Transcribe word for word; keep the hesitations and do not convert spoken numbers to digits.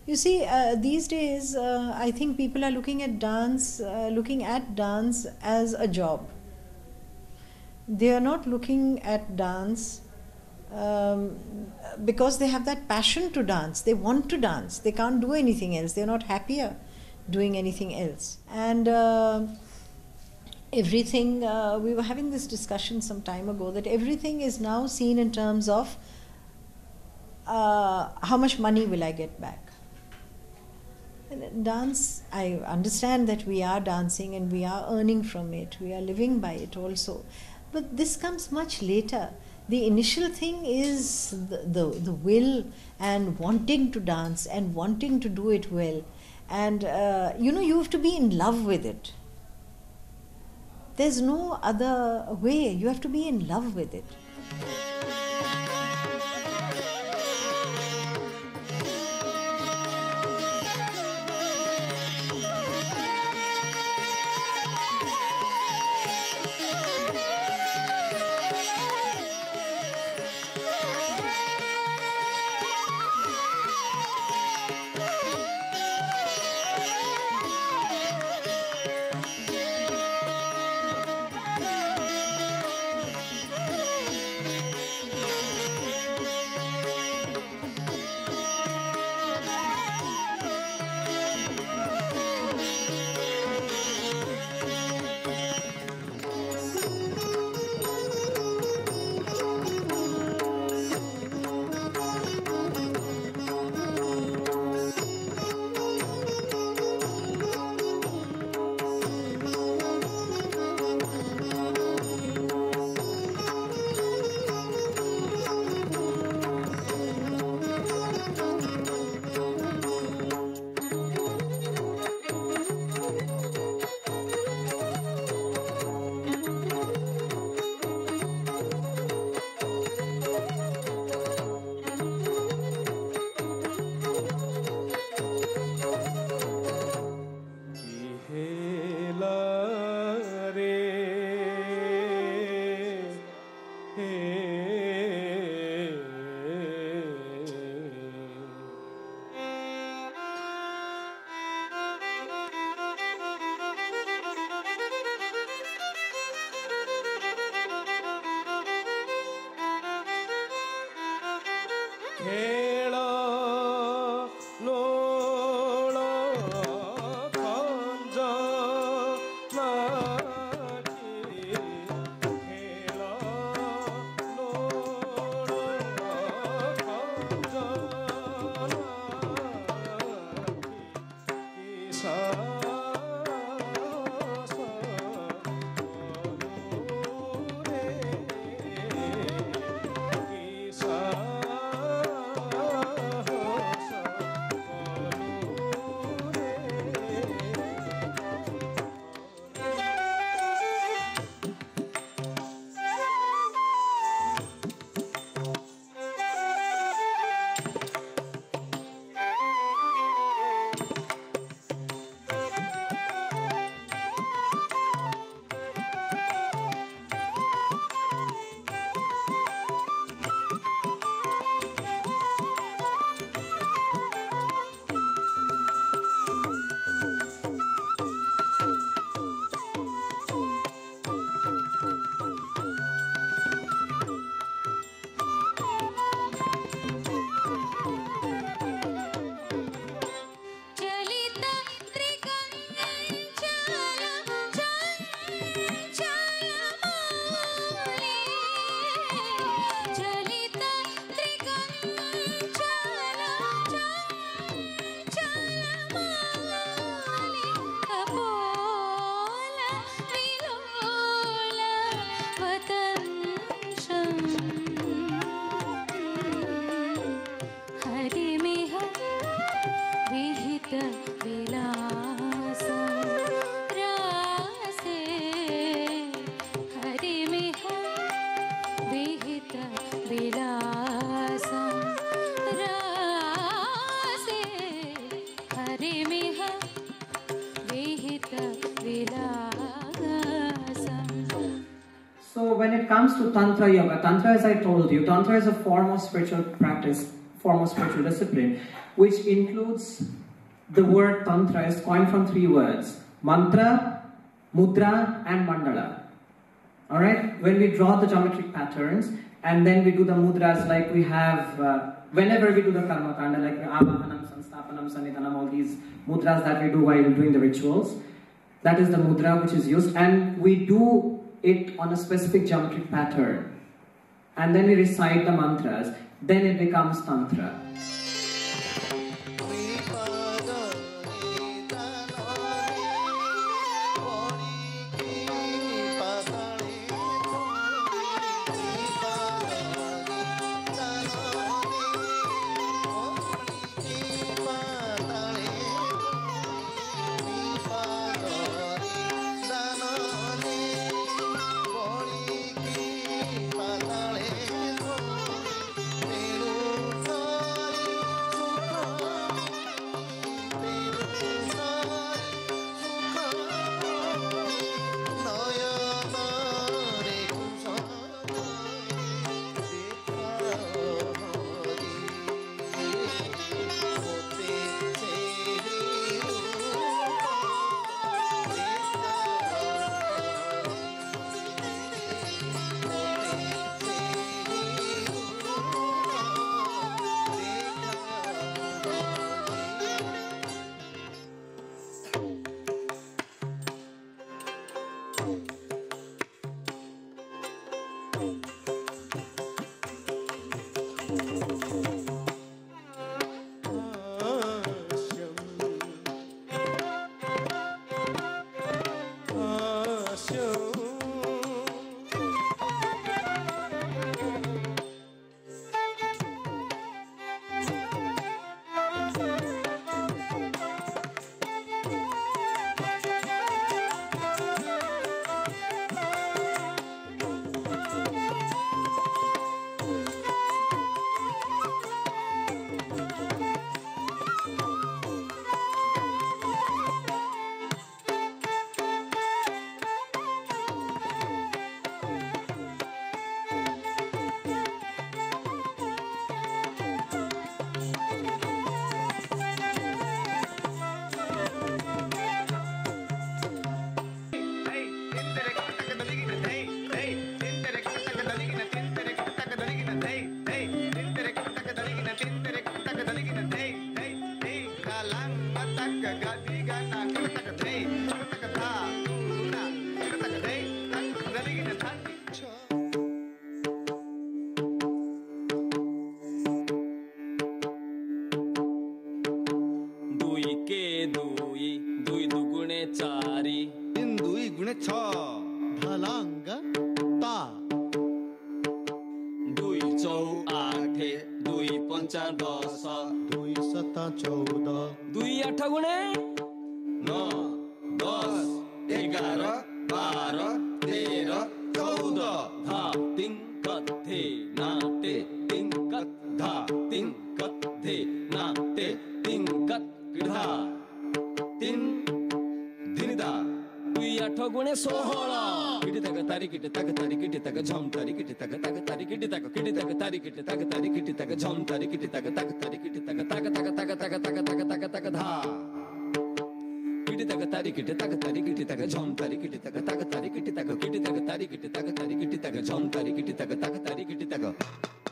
You see, uh, these days, uh, I think people are looking at dance, uh, looking at dance as a job. They are not looking at dance um, because they have that passion to dance. They want to dance. They can't do anything else. They're not happier doing anything else. And uh, everything, uh, we were having this discussion some time ago, that everything is now seen in terms of uh, how much money will I get back. Dance, I understand that we are dancing and we are earning from it, we are living by it also, but this comes much later. The initial thing is the, the, the will and wanting to dance and wanting to do it well, and uh, you know, you have to be in love with it. There's no other way, you have to be in love with it. So when it comes to Tantra Yoga, Tantra, as I told you, Tantra is a form of spiritual practice form of spiritual discipline, which includes the word Tantra is coined from three words: mantra, mudra, and mandala. Alright? When we draw the geometric patterns, and then we do the mudras, like we have, uh, whenever we do the karma kanda, like avahanam, sanstapanam, sanidhanam, all these mudras that we do while doing the rituals, that is the mudra which is used, and we do it on a specific geometric pattern. And then we recite the mantras, then it becomes Tantra. Jom tari kiti taka taka tari kiti taka taka tari kiti taka